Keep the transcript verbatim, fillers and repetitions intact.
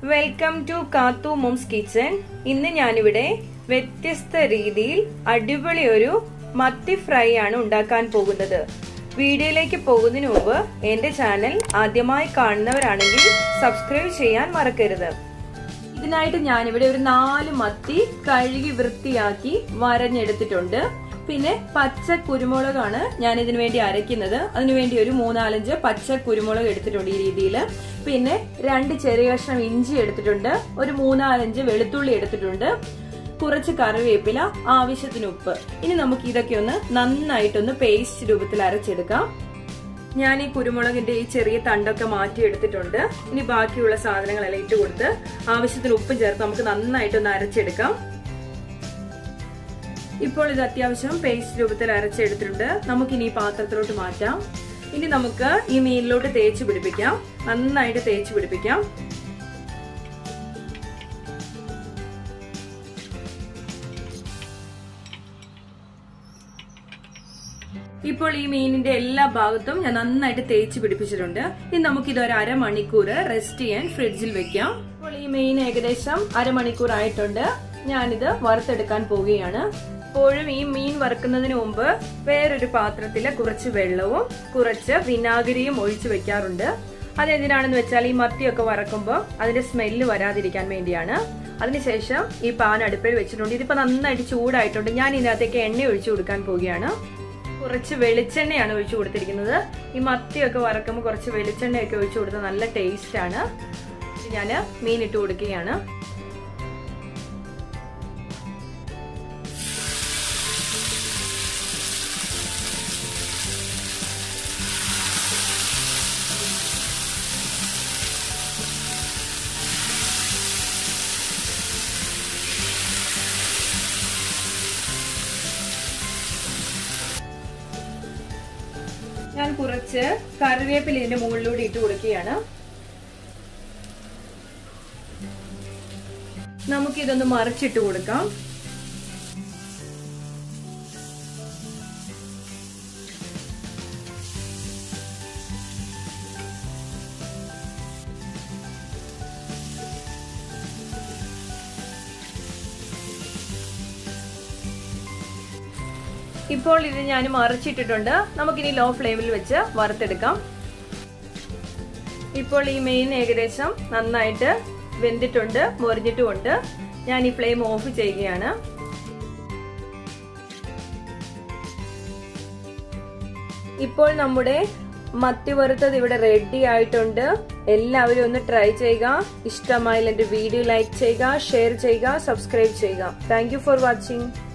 Welcome to Kathu mom's kitchen. ഇന്ന് ഞാനിവിടെ വ്യത്യസ്ത രീതിയിൽ അടിപൊളി ഒരു മത്തി ഫ്രൈ ആണ് ഉണ്ടാക്കാൻ പോകുന്നത്. വീഡിയോയിലേക്ക് പോകുന്നതിന് മുമ്പ് എന്റെ ചാനൽ ആദ്യമായി കാണുന്നവരാണെങ്കിൽ സബ്സ്ക്രൈബ് ചെയ്യാൻ മറക്കരുത്. ഇതിനായിട്ട് ഞാനിവിടെ ഒരു നാല് മത്തി കഴുകി വൃത്തിയാക്കി വരഞ്ഞെടുത്തിട്ടുണ്ട്. പിന്നെ പച്ച കുരുമുളകാണ് ഞാൻ ഇതിനു വേണ്ടി അരയ്ക്കുന്നത്. അതിനുവേണ്ടി ഒരു മൂന്നാലഞ്ച് പച്ച കുരുമുളക് എടുത്തിട്ടുണ്ട് ഈ രീതിയിൽ. പിന്നെ രണ്ട് ചെറിയ കഷ്ണം ഇഞ്ചി എടുത്തിട്ടുണ്ട്, ഒരു മൂന്നാലഞ്ച് വെളുത്തുള്ളി എടുത്തിട്ടുണ്ട്, കുറച്ച് കറിവേപ്പില, ആവശ്യത്തിന് ഉപ്പ്. ഇനി നമുക്ക് ഇതൊക്കെ ഒന്ന് നന്നായിട്ടൊന്ന് പേസ്റ്റ് രൂപത്തിൽ അരച്ചെടുക്കാം. ഞാൻ ഈ കുരുമുളകിന്റെ ഈ ചെറിയ തണ്ടൊക്കെ മാറ്റി എടുത്തിട്ടുണ്ട്. ഇനി ബാക്കിയുള്ള സാധനങ്ങളെല്ലാം ഇട്ട് കൊടുത്ത് ആവശ്യത്തിന് ഉപ്പും ചേർത്ത് നമുക്ക് നന്നായിട്ടൊന്ന് അരച്ചെടുക്കാം. ഇപ്പോൾ ഇത് അത്യാവശ്യം പേസ്റ്റ് രൂപത്തിൽ അരച്ചെടുത്തിട്ടുണ്ട്. നമുക്കിനി ഈ പാത്രത്തിലോട്ട് മാറ്റാം. ഇനി നമുക്ക് ഈ മീനിലോട്ട് തേച്ച് പിടിപ്പിക്കാം. നന്നായിട്ട് തേച്ച് പിടിപ്പിക്കാം. ഇപ്പോൾ ഈ മീനിന്റെ എല്ലാ ഭാഗത്തും ഞാൻ നന്നായിട്ട് തേച്ച് പിടിപ്പിച്ചിട്ടുണ്ട്. ഇനി നമുക്ക് ഇത് ഒരു അരമണിക്കൂർ റെസ്റ്റ് ചെയ്യാൻ ഫ്രിഡ്ജിൽ വെക്കാം. ഇപ്പോൾ ഈ മീൻ ഏകദേശം അരമണിക്കൂർ ആയിട്ടുണ്ട്. ഞാനിത് വറുത്തെടുക്കാൻ പോവുകയാണ്. എപ്പോഴും ഈ മീൻ വറുക്കുന്നതിന് മുമ്പ് വേറൊരു പാത്രത്തില് കുറച്ച് വെള്ളവും കുറച്ച് വിനാഗിരിയും ഒഴിച്ചു വെക്കാറുണ്ട്. അതെന്തിനാണെന്ന് വെച്ചാൽ ഈ മത്തിയൊക്കെ വറക്കുമ്പോൾ അതിന്റെ സ്മെല്ല് വരാതിരിക്കാൻ വേണ്ടിയാണ്. അതിനുശേഷം ഈ പാൻ അടുപ്പിൽ വെച്ചിട്ടുണ്ട്. ഇതിപ്പോ നന്നായിട്ട് ചൂടായിട്ടുണ്ട്. ഞാൻ ഇതിനകത്തേക്ക് എണ്ണ ഒഴിച്ചു കൊടുക്കാൻ പോവുകയാണ്. കുറച്ച് വെളിച്ചെണ്ണയാണ് ഒഴിച്ചു കൊടുത്തിരിക്കുന്നത്. ഈ മത്തിയൊക്കെ വറക്കുമ്പോൾ കുറച്ച് വെളിച്ചെണ്ണയൊക്കെ ഒഴിച്ചു കൊടുത്താൽ നല്ല ടേസ്റ്റ് ആണ്. ഞാൻ മീൻ ഇട്ട് കൊടുക്കുകയാണ്. ഞാൻ കുറച്ച് കറിവേപ്പില ഇതിന്റെ മുകളിലൂടെ ഇട്ട് കൊടുക്കുകയാണ്. നമുക്കിതൊന്ന് മറിച്ചിട്ട് കൊടുക്കാം. ഇപ്പോൾ ഇത് ഞാൻ മറിച്ചിട്ടിട്ടുണ്ട്. നമുക്കിനി ലോ ഫ്ലെയിമിൽ വെച്ച് വറുത്തെടുക്കാം. ഇപ്പോൾ ഈ മീൻ ഏകദേശം നന്നായിട്ട് വെന്തിട്ടുണ്ട്, മൊരിഞ്ഞിട്ടുമുണ്ട്. ഞാൻ ഈ ഫ്ലെയിം ഓഫ് ചെയ്യുകയാണ്. ഇപ്പോൾ നമ്മുടെ മത്തി വറുത്തത് ഇവിടെ റെഡി ആയിട്ടുണ്ട്. എല്ലാവരും ഒന്ന് ട്രൈ ചെയ്യുക. ഇഷ്ടമായാൽ എന്റെ വീഡിയോ ലൈക്ക് ചെയ്യുക, ഷെയർ ചെയ്യുക, സബ്സ്ക്രൈബ് ചെയ്യുക. Thank you for watching.